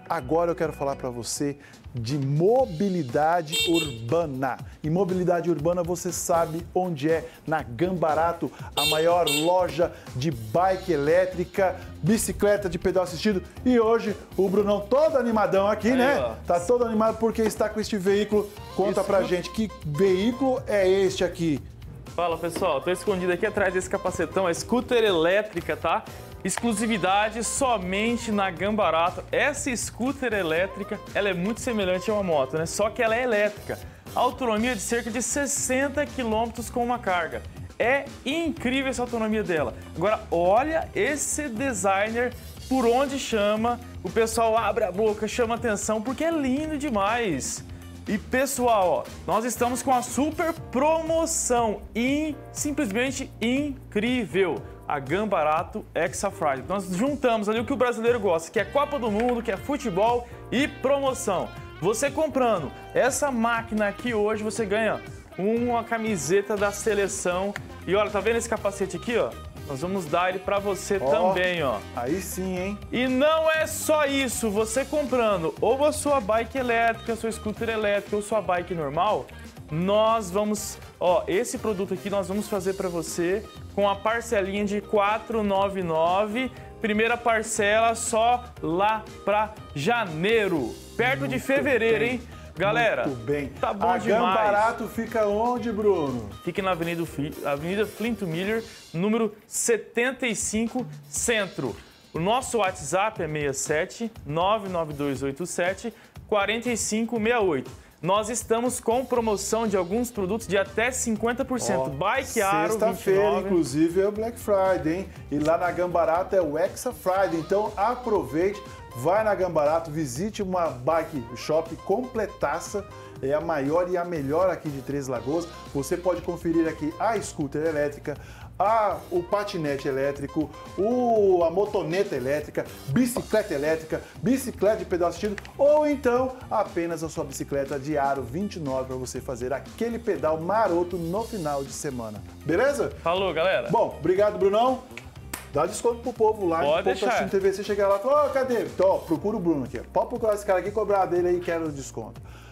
agora eu quero falar para você de mobilidade urbana. E mobilidade urbana você sabe onde é, na Gambarato, a maior loja de bike elétrica, bicicleta de pedal assistido. E hoje o Brunão todo animadão aqui, né? Ó. Tá todo animado porque está com este veículo. Conta pra gente, que veículo é este aqui? Fala pessoal, tô escondido aqui atrás desse capacetão, é scooter elétrica, tá? Exclusividade somente na Gambarato. Essa scooter elétrica, ela é muito semelhante a uma moto, né? Só que ela é elétrica. Autonomia de cerca de 60 km com uma carga. É incrível essa autonomia dela. Agora, olha esse designer por onde chama. O pessoal abre a boca, chama atenção, porque é lindo demais. E pessoal, ó, nós estamos com a super promoção simplesmente incrível. A Gambarato Extra Friday. Nós juntamos ali o que o brasileiro gosta, que é Copa do Mundo, que é futebol e promoção. Você comprando essa máquina aqui hoje, você ganha uma camiseta da seleção. E olha, tá vendo esse capacete aqui, ó? Nós vamos dar ele pra você também, ó. Aí sim, hein? E não é só isso, você comprando ou a sua bike elétrica, sua scooter elétrica ou sua bike normal, nós vamos, ó, esse produto aqui nós vamos fazer para você com a parcelinha de R$ 499, primeira parcela só lá para janeiro, perto de fevereiro, hein? Galera, muito bem. Tá bom demais. A Gambarato fica onde, Bruno? Fica na Avenida Flint Miller, número 75, Centro. O nosso WhatsApp é 67 99287 4568. Nós estamos com promoção de alguns produtos de até 50%. Bike Aro 29. Sexta-feira, inclusive, é o Black Friday, hein? E lá na Gambarato é o Extra Friday. Então, aproveite, vai na Gambarato, visite uma bike shop completaça. É a maior e a melhor aqui de Três Lagoas. Você pode conferir aqui a scooter elétrica, o patinete elétrico, a motoneta elétrica, bicicleta de pedal assistido ou então apenas a sua bicicleta de aro 29 para você fazer aquele pedal maroto no final de semana. Beleza? Falou, galera. Bom, obrigado, Brunão. Dá desconto pro povo lá. Pode deixar. Assistindo TV, você chega lá e fala, ô, cadê? Então, ó, procura o Bruno aqui. Pode procurar esse cara aqui, cobrar dele aí, quero desconto.